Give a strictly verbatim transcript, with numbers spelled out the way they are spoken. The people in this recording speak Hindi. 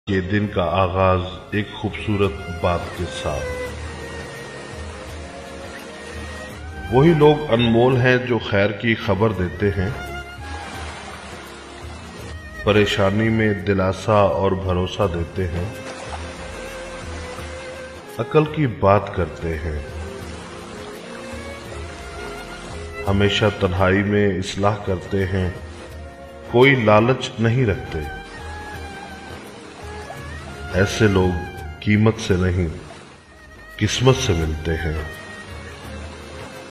ये दिन का आगाज एक खूबसूरत बात के साथ। वही लोग अनमोल हैं जो खैर की खबर देते हैं, परेशानी में दिलासा और भरोसा देते हैं, अकल की बात करते हैं, हमेशा तन्हाई में इस्लाह करते हैं, कोई लालच नहीं रखते। ऐसे लोग कीमत से नहीं किस्मत से मिलते हैं।